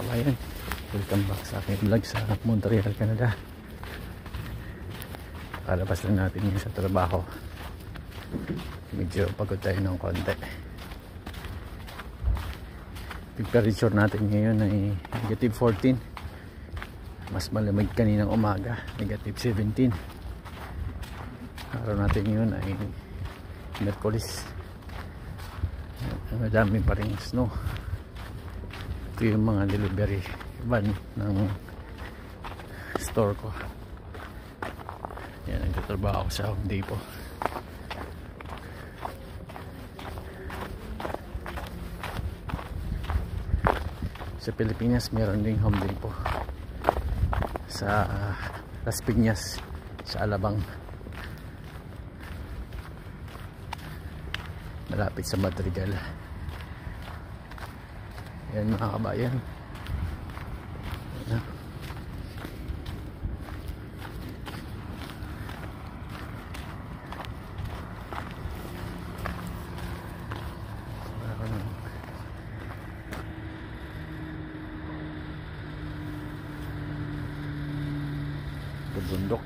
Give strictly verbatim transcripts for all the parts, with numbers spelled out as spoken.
kabayan, welcome back sa aking vlog sa Montreal, Canada. Kalabas lang natin ngayon sa trabaho, medyo pagod tayo ng konti. Temperature natin ngayon ay negative fourteen, mas malamig kaninang umaga, negative seventeen. Araw natin ngayon ay Merkulis, madami pa rin snow. Ito yung mga delivery van ng store ko. Yan, nagtatrabaho ako sa Home Depot. Sa Pilipinas meron ding Home Depot sa uh, Las Piñas, sa Alabang, malapit sa Madrigal. Yan mga kabayan. Yan. Bundok.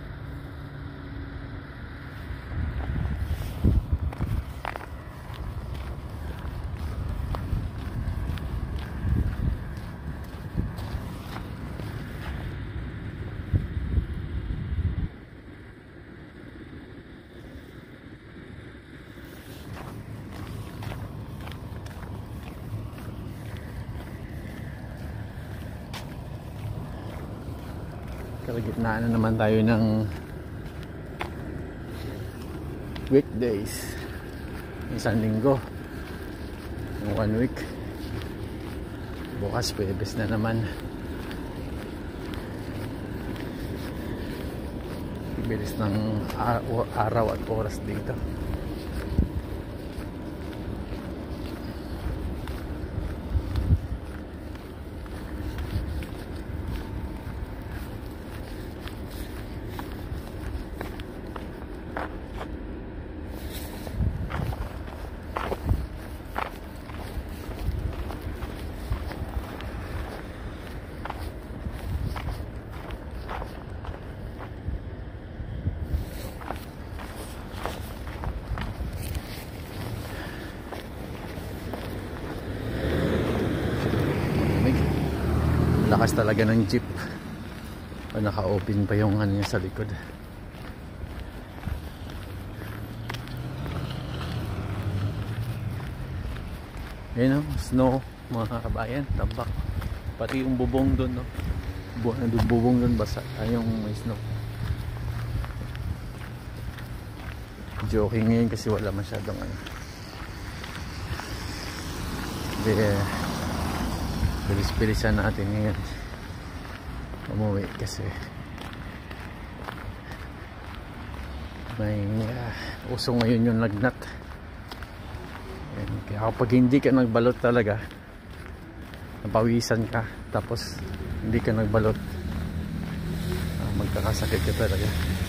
Kalagitnaan na naman tayo ng weekdays, isang linggo, one week. Bukas Huwebes na naman. Bilis ng araw at oras dito. Lakas talaga ng jeep. Naka-open pa yung ano niya sa likod. Ayun o, snow mga kabayan, tambak. Pati yung bubong doon, no? Bubong doon basa, ay yung may snow. Joking ngayon kasi wala masyadong ano. Hindi eh, bilis-bilisan natin ngayon umuwi kasi may uh, uso ngayon yung lagnat. Ayan, kaya kapag hindi ka nagbalot talaga, napawisan ka tapos hindi ka nagbalot, uh, magkakasakit ka talaga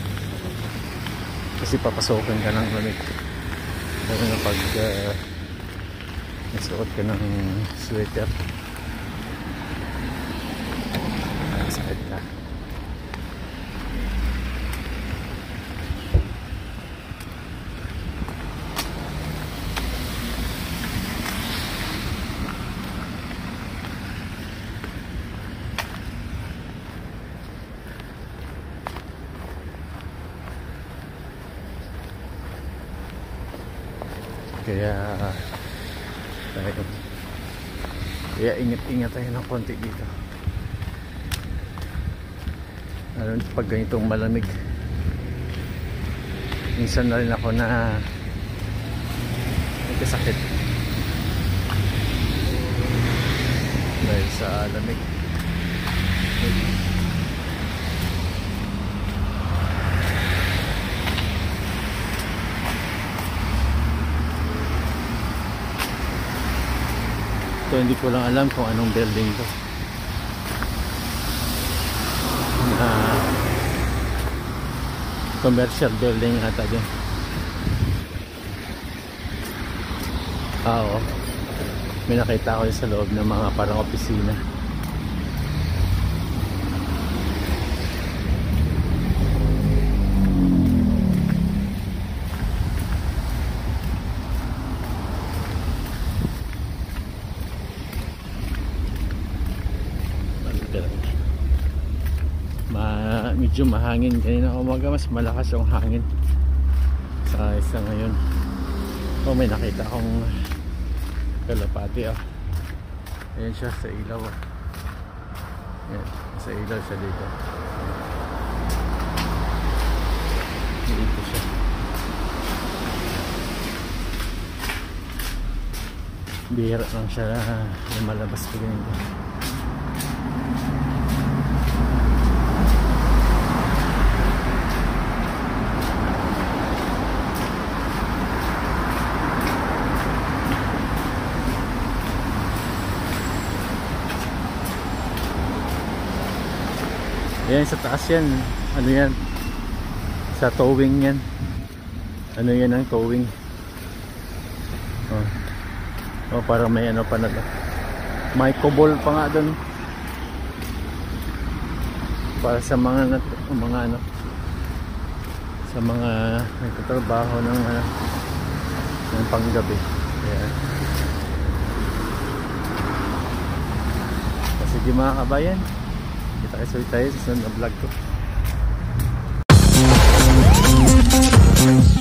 kasi papasokan ka ng lamig. Pero kapag uh, nasuot ka ng sweater, sakit ka. Kaya tayo, kaya ingat-ingat tayo ng konti dito. Lalo pag ganitong malamig. Minsan na rin ako na nagkasakit dahil sa lamig. Ito hindi ko lang alam kung anong building to. Uh, commercial building ata din. Ah, oo. May nakita ko sa loob ng mga parang opisina. pero ma medyo mahangin. Kanina umaga mas malakas yung hangin sa isa ngayon. Oh, may nakita akong kalapati ah. Ayan siya sa ilaw ah. Ayan, sa ilaw siya dito. Dito siya. Bihira lang siya na malabas ko ganito. Ayan sa taas yan. Ano yan? Sa towing yan. Ano yan ang towing? Oh. Oh, parang may ano pa na to. May kubol pa nga doon. Para sa mga mga ano, sa mga nagtatrabaho ng ano, ng panggabi. Ayan. Kasi di mga kabayan, kita kayo tayo sa vlog ko.